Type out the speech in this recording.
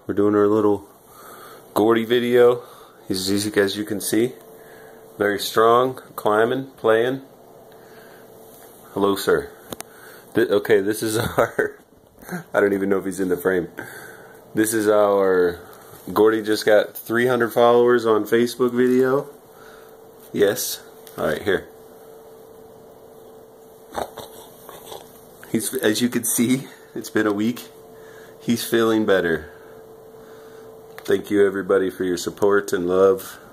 We're doing our little Gordy video. He's, as you can see, very strong, climbing, playing. Hello, sir. Okay, this is our... I don't even know if he's in the frame. This is our... Gordy just got 300 followers on Facebook video. Yes. Alright, here. He's, as you can see, it's been a week. He's feeling better. Thank you everybody for your support and love.